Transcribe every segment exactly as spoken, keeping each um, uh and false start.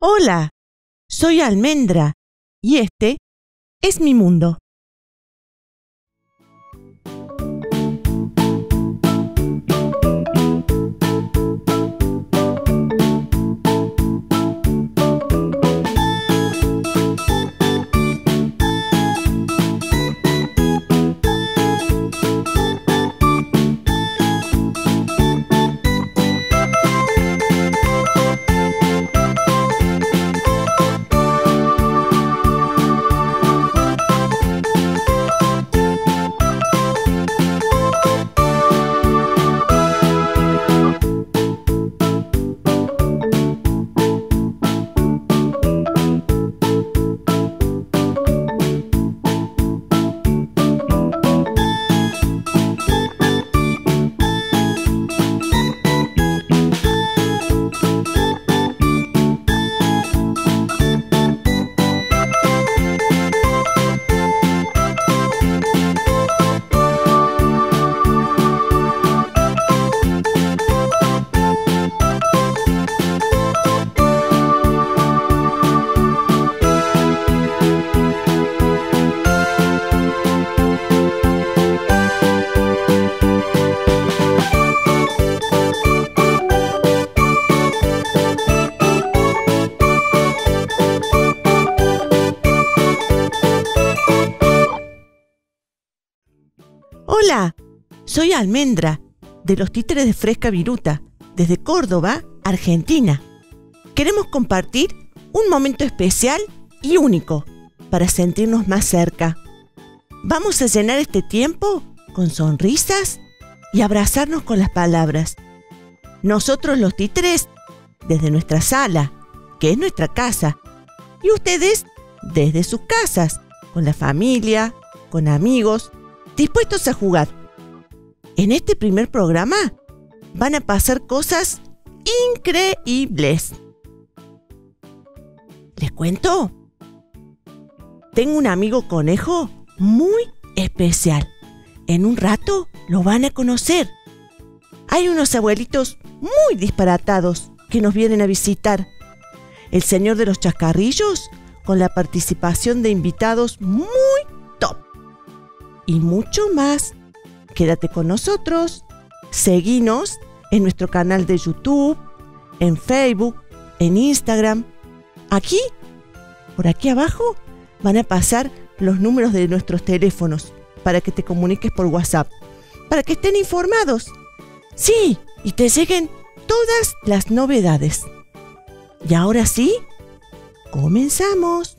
Hola, soy Almendra y este es mi mundo. Hola, soy Almendra, de los Títeres de Fresca Viruta, desde Córdoba, Argentina. Queremos compartir un momento especial y único para sentirnos más cerca. Vamos a llenar este tiempo con sonrisas y abrazarnos con las palabras. Nosotros los títeres, desde nuestra sala, que es nuestra casa, y ustedes desde sus casas, con la familia, con amigos, dispuestos a jugar. En este primer programa van a pasar cosas increíbles. ¿Les cuento? Tengo un amigo conejo muy especial. En un rato lo van a conocer. Hay unos abuelitos muy disparatados que nos vienen a visitar. El señor de los chascarrillos, con la participación de invitados muy top. Y mucho más. Quédate con nosotros. Seguinos en nuestro canal de YouTube, en Facebook, en Instagram. Aquí, por aquí abajo, van a pasar los números de nuestros teléfonos para que te comuniques por WhatsApp, para que estén informados. Sí, y te lleguen todas las novedades. Y ahora sí, comenzamos.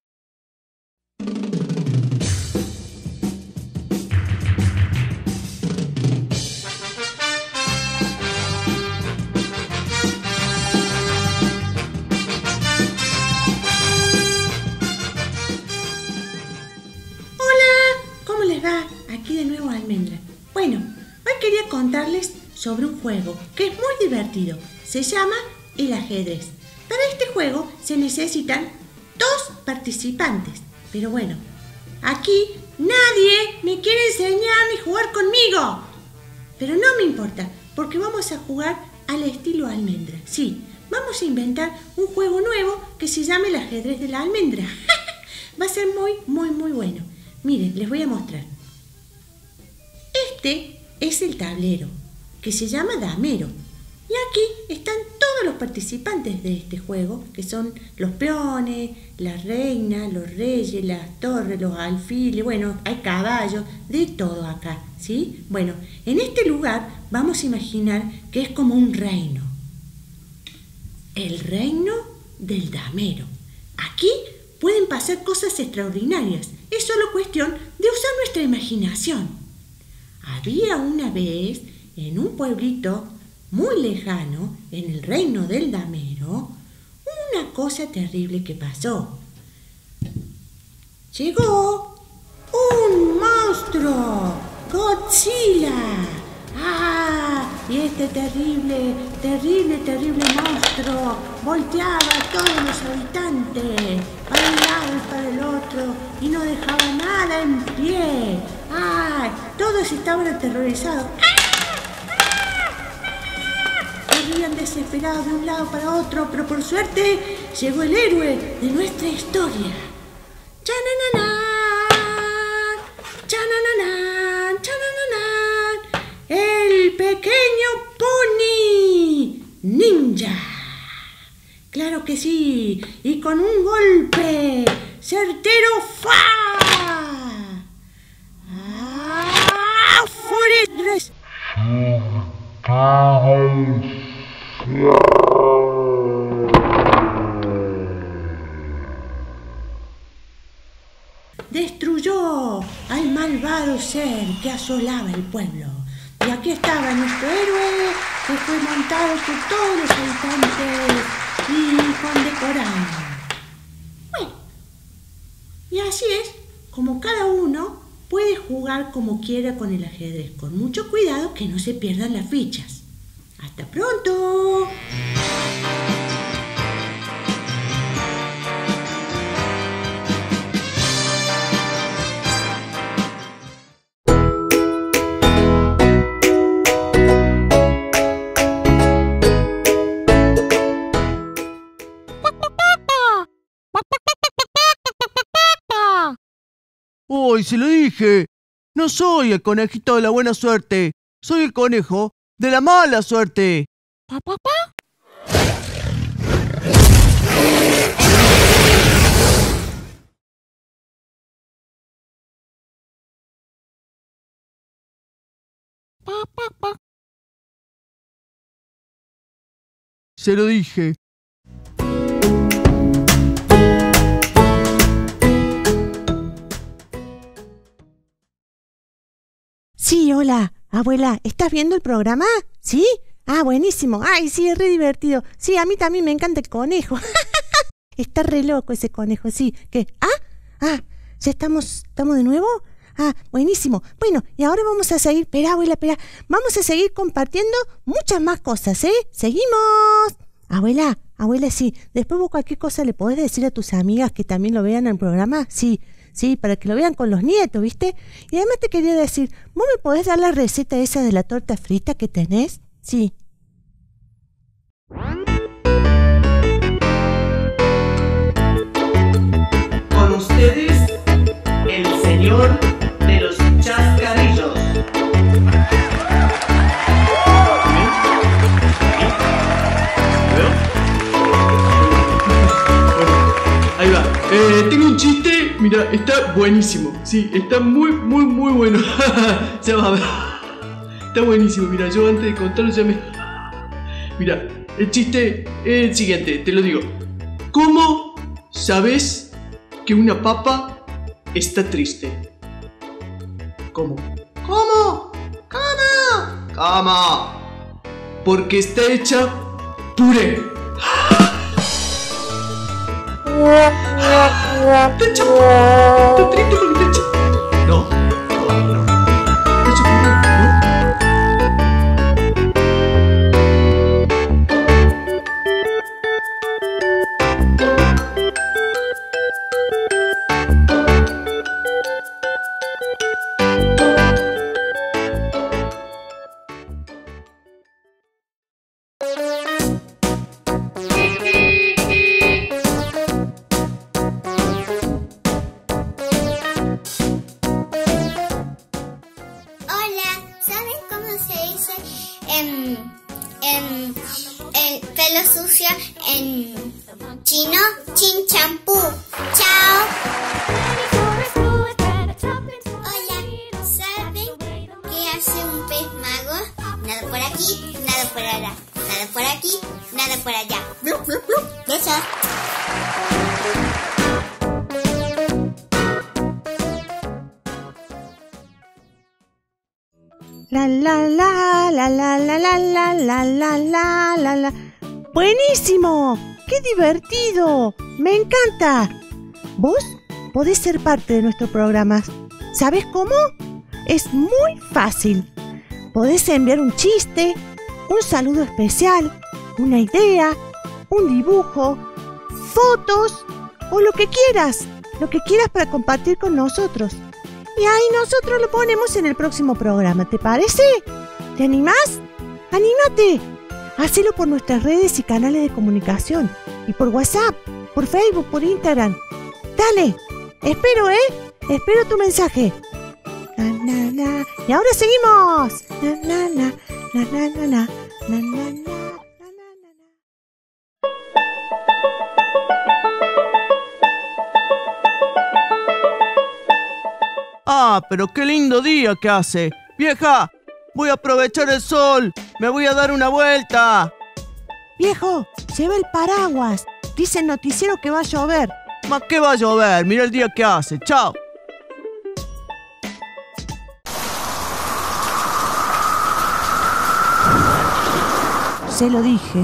Aquí de nuevo Almendra. Bueno, hoy quería contarles sobre un juego que es muy divertido. Se llama el ajedrez. Para este juego se necesitan dos participantes. Pero bueno, aquí nadie me quiere enseñar ni jugar conmigo. Pero no me importa, porque vamos a jugar al estilo Almendra. Sí, vamos a inventar un juego nuevo que se llame el ajedrez de la almendra. Va a ser muy, muy, muy bueno. Miren, les voy a mostrar. Este es el tablero, que se llama damero. Y aquí están todos los participantes de este juego, que son los peones, la reina, los reyes, las torres, los alfiles, bueno, hay caballos, de todo acá, ¿sí? Bueno, en este lugar vamos a imaginar que es como un reino. El reino del damero. Aquí pueden pasar cosas extraordinarias. Es solo cuestión de usar nuestra imaginación. Había una vez, en un pueblito muy lejano, en el reino del damero, una cosa terrible que pasó. Llegó un monstruo, Godzilla. ¡Ah! Y este terrible, terrible, terrible monstruo volteaba a todos los habitantes para un lado y para el otro y no dejaba nada en pie. ¡Ay! Todos estaban aterrorizados. Corrían de desesperado de un lado para otro, pero por suerte llegó el héroe de nuestra historia. ¡Chanananán! ¡Chanananán! ¡Chanananán! ¡El pequeño pony ninja! ¡Claro que sí! Y con un golpe certero, ¡fa! ¡Ah! ¡Forest! Destruyó al malvado ser que asolaba el pueblo. Y aquí estaba nuestro héroe, que fue montado por todos los habitantes y condecorado. Bueno, y así es como cada uno puede jugar como quiera con el ajedrez, con mucho cuidado que no se pierdan las fichas. ¡Hasta pronto! ¡Uy, se lo dije! No soy el conejito de la buena suerte. Soy el conejo de la mala suerte. ¿Pa, pa, pa? Pa, pa, pa. Se lo dije. Sí, hola, abuela, ¿estás viendo el programa? ¿Sí? Ah, buenísimo. Ay, sí, es re divertido. Sí, a mí también me encanta el conejo. Está re loco ese conejo, sí. ¿Qué? ¿Ah? Ah, ¿ya estamos, estamos de nuevo? Ah, buenísimo. Bueno, y ahora vamos a seguir, espera, abuela, espera. Vamos a seguir compartiendo muchas más cosas, ¿eh? ¡Seguimos! Abuela, abuela, sí. Después vos cualquier cosa le podés decir a tus amigas que también lo vean en el programa. Sí. Sí, para que lo vean con los nietos, ¿viste? Y además te quería decir, ¿vos me podés dar la receta esa de la torta frita que tenés? Sí. Con ustedes, el señor de los chascarrillos. Ahí va. Eh, tengo un chiste. Mira, está buenísimo. Sí, está muy, muy, muy bueno. Ya va a ver. Está buenísimo. Mira, yo antes de contarlo ya me... Mira, el chiste es el siguiente. Te lo digo. ¿Cómo sabes que una papa está triste? ¿Cómo? ¿Cómo? ¿Cómo? ¿Cómo? Porque está hecha puré. ¿Está hecha puré? ¿Está triste porque está hecha? No, no, no. ¿Está hecha puré? ¿No? La la la la la la la la la la la la la. ¡Buenísimo! ¡Qué divertido! ¡Me encanta! Vos podés ser parte de nuestro programa. ¿Sabés cómo? Es muy fácil. Podés enviar un chiste, un saludo especial, una idea, un dibujo, fotos o lo que quieras, lo que quieras para compartir con nosotros. Y ahí nosotros lo ponemos en el próximo programa, ¿te parece? ¿Te animás? ¡Anímate! Hacelo por nuestras redes y canales de comunicación. Y por WhatsApp, por Facebook, por Instagram. Dale, espero, ¿eh? Espero tu mensaje. Na, na, na. Y ahora seguimos. Na, na, na, na, na, na, na, na, na, na. Ah, pero qué lindo día que hace. Vieja, voy a aprovechar el sol. Me voy a dar una vuelta. Viejo, lleva el paraguas. Dice el noticiero que va a llover. ¿Más qué va a llover? Mira el día que hace. Chao. Se lo dije.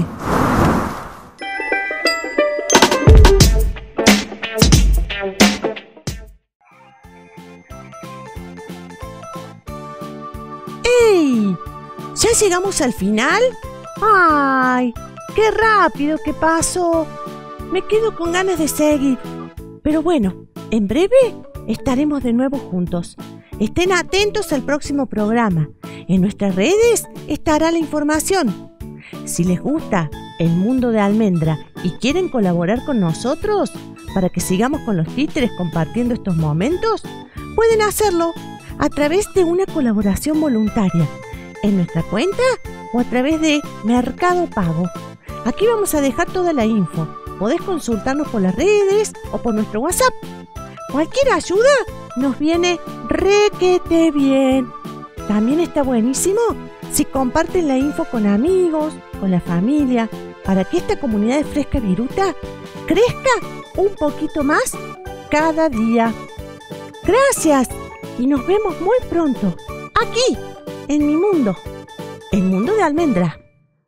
¡Ey! ¿Ya llegamos al final? ¡Ay! ¡Qué rápido que pasó! Me quedo con ganas de seguir. Pero bueno, en breve estaremos de nuevo juntos. Estén atentos al próximo programa. En nuestras redes estará la información. Si les gusta el mundo de Almendra y quieren colaborar con nosotros para que sigamos con los títeres compartiendo estos momentos, pueden hacerlo a través de una colaboración voluntaria en nuestra cuenta o a través de Mercado Pago. Aquí vamos a dejar toda la info. Podés consultarnos por las redes o por nuestro WhatsApp. Cualquier ayuda nos viene requete bien. También está buenísimo si comparten la info con amigos, con la familia, para que esta comunidad de Fresca Viruta crezca un poquito más cada día. Gracias y nos vemos muy pronto, aquí, en mi mundo, el mundo de Almendra.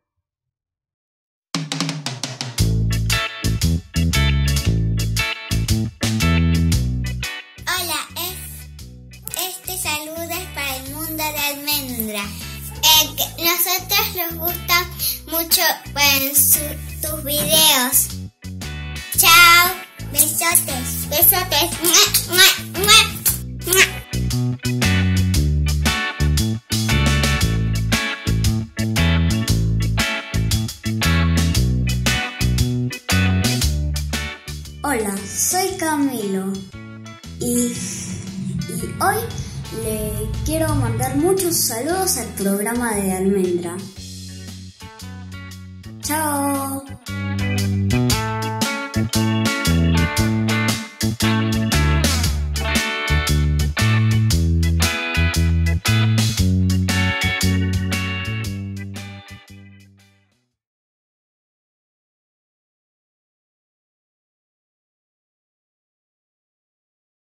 Hola, es, este saludo es para el mundo de Almendra. Eh, que nosotros nos gustan mucho en su, tus videos. Chao, besotes, besotes. ¡Mua, mua, mua, mua! Hola, soy Camilo y, y hoy le quiero mandar muchos saludos al programa de Almendra. Chao.